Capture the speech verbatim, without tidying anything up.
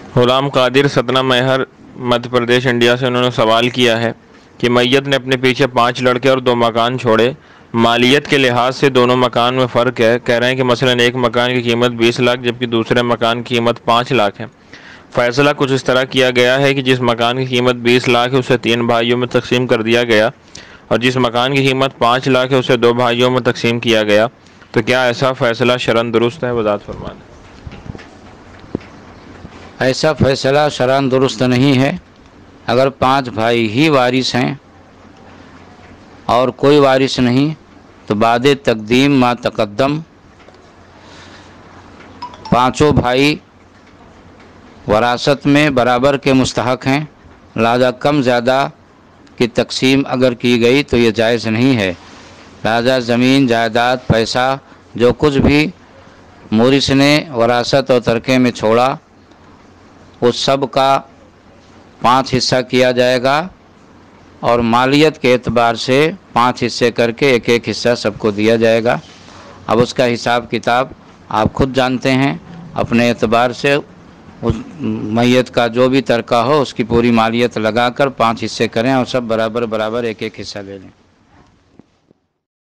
गुलाम Qadir Satna Maihar Madhya Pradesh India से उन्होंने सवाल किया है कि मैयत ने अपने पीछे पांच लड़के और दो मकान छोड़े, मालियत के लिहाज से दोनों मकान में फ़र्क है। कह रहे हैं कि मसलन एक मकान की कीमत बीस लाख जबकि दूसरे मकान की कीमत पाँच लाख है। फैसला कुछ इस तरह किया गया है कि जिस मकान की कीमत बीस लाख है उसे तीन भाइयों में तकसीम कर दिया गया और जिस मकान की कीमत पाँच लाख है उसे दो भाइयों में तकसीम किया गया। तो क्या ऐसा फ़ैसला शरअन दुरुस्त है? वज़ाहत फरमा दें। ऐसा फैसला शरअन दुरुस्त नहीं है। अगर पांच भाई ही वारिस हैं और कोई वारिस नहीं तो बादे तकदीम मा तकद्दम पांचों भाई वरासत में बराबर के मुस्तहक हैं, लिहाजा कम ज़्यादा की तकसीम अगर की गई तो ये जायज़ नहीं है। लिहाजा ज़मीन जायदाद पैसा जो कुछ भी मोरिस ने वरासत और तरके में छोड़ा उस सब का पाँच हिस्सा किया जाएगा और मालियत के एतबार से पाँच हिस्से करके एक एक हिस्सा सबको दिया जाएगा। अब उसका हिसाब किताब आप खुद जानते हैं, अपने एतबार से उस मैयत का जो भी तरका हो उसकी पूरी मालियत लगाकर पाँच हिस्से करें और सब बराबर बराबर एक एक हिस्सा ले लें।